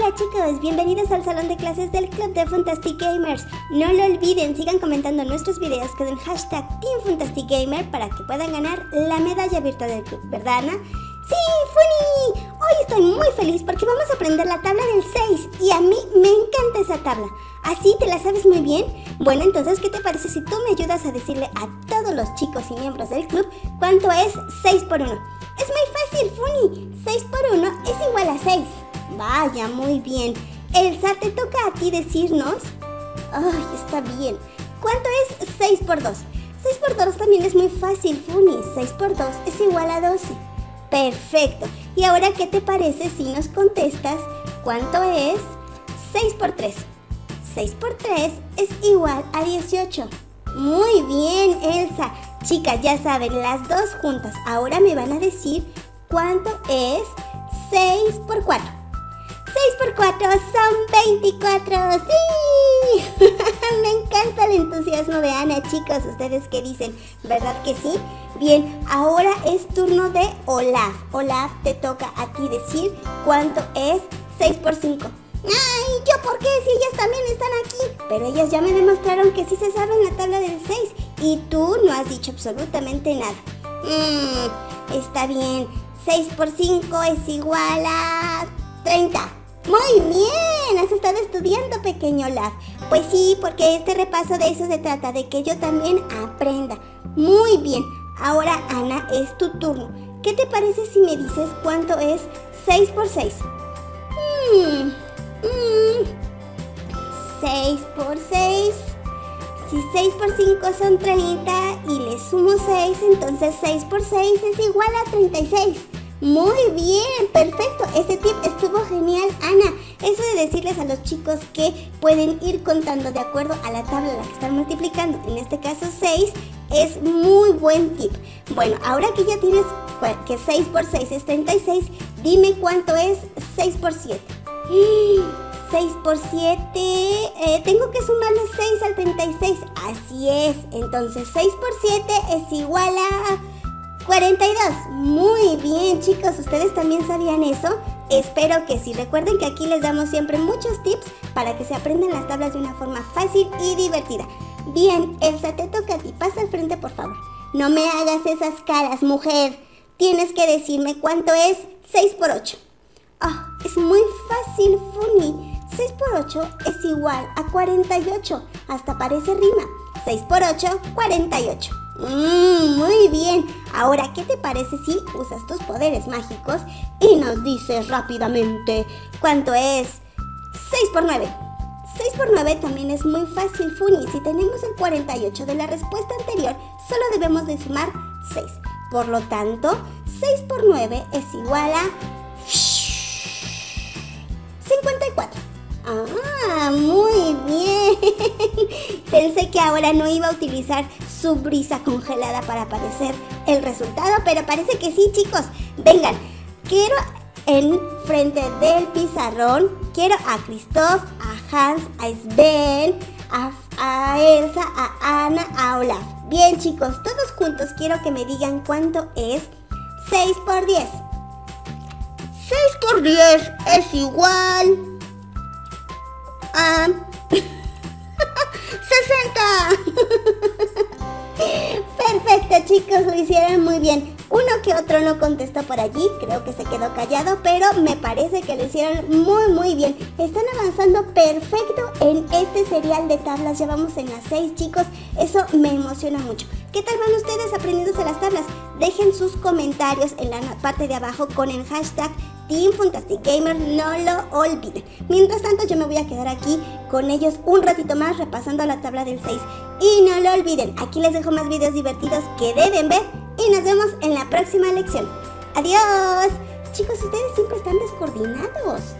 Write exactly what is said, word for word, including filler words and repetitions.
Hola chicos, bienvenidos al salón de clases del Club de Fantastic Gamers. No lo olviden, sigan comentando nuestros videos con el hashtag Team Fantastic Gamer para que puedan ganar la medalla virtual del club, ¿verdad Ana? ¡Sí, Funny! Hoy estoy muy feliz porque vamos a aprender la tabla del seis y a mí me encanta esa tabla. ¿Así te la sabes muy bien? Bueno, entonces, ¿qué te parece si tú me ayudas a decirle a todos los chicos y miembros del club cuánto es seis por uno? Es muy fácil, Funny. seis por uno es igual a seis. Vaya, muy bien. Elsa, te toca a ti decirnos... Ay, está bien. ¿Cuánto es seis por dos? seis por dos también es muy fácil, Funny. seis por dos es igual a doce. Perfecto. Y ahora, ¿qué te parece si nos contestas cuánto es seis por tres? seis por tres es igual a dieciocho. Muy bien, Elsa. Chicas, ya saben, las dos juntas. Ahora me van a decir cuánto es seis por cuatro. seis por cuatro son veinticuatro. ¡Sí! Me encanta el entusiasmo de Ana, chicos. ¿Ustedes qué dicen? ¿Verdad que sí? Bien, ahora es turno de Olaf. Olaf, te toca a ti decir cuánto es seis por cinco. ¡Ay! ¿Yo por qué? Si ellas también están aquí. Pero ellas ya me demostraron que sí se saben la tabla del seis. Y tú no has dicho absolutamente nada. Mmm, está bien. seis por cinco es igual a treinta. Muy bien, has estado estudiando, pequeño Olaf. Pues sí, porque este repaso de eso se trata, de que yo también aprenda. Muy bien, ahora Ana, es tu turno. ¿Qué te parece si me dices cuánto es seis por seis? Hmm, hmm, seis por seis. Si seis por cinco son treinta y le sumo seis, entonces seis por seis es igual a treinta y seis. Muy bien, perfecto. Ese tip estuvo genial, Ana. Eso de decirles a los chicos que pueden ir contando de acuerdo a la tabla en la que están multiplicando, en este caso seis, es muy buen tip. Bueno, ahora que ya tienes que seis por seis es treinta y seis, dime cuánto es seis por siete. seis por siete, eh, tengo que sumarle seis al treinta y seis. Así es, entonces seis por siete es igual a cuarenta y dos. Muy bien, chicos, ¿ustedes también sabían eso? Espero que sí. Recuerden que aquí les damos siempre muchos tips para que se aprendan las tablas de una forma fácil y divertida. Bien, Elsa, te toca a ti. Pasa al frente, por favor. No me hagas esas caras, mujer. Tienes que decirme cuánto es seis por ocho. Ah, oh, es muy fácil, Funny. seis por ocho es igual a cuarenta y ocho. Hasta parece rima. seis por ocho, cuarenta y ocho. Mmm, muy bien. Ahora, ¿qué te parece si usas tus poderes mágicos y nos dices rápidamente cuánto es seis por nueve? seis por nueve también es muy fácil, Funny. Si tenemos el cuarenta y ocho de la respuesta anterior, solo debemos de sumar seis. Por lo tanto, seis por nueve es igual a cincuenta y cuatro. Ah, muy bien. Pensé que ahora no iba a utilizar su brisa congelada para aparecer el resultado, pero parece que sí, chicos. Vengan, quiero en frente del pizarrón, quiero a Christoph, a Hans, a Sven, a, a Elsa, a Ana, a Olaf. Bien, chicos, todos juntos quiero que me digan cuánto es seis por diez. seis por diez es igual a sesenta. Perfecto, chicos, lo hicieron muy bien. Uno que otro no contestó por allí, creo que se quedó callado, pero me parece que lo hicieron muy muy bien. Están avanzando perfecto en este serial de tablas. Ya vamos en las seis, chicos. Eso me emociona mucho. ¿Qué tal van ustedes aprendiéndose las tablas? Dejen sus comentarios en la parte de abajo con el hashtag Team Fantastic Gamer, no lo olviden. Mientras tanto, yo me voy a quedar aquí con ellos un ratito más repasando la tabla del seis. Y no lo olviden, aquí les dejo más videos divertidos que deben ver y nos vemos en la próxima lección. ¡Adiós! Chicos, ustedes siempre están descoordinados.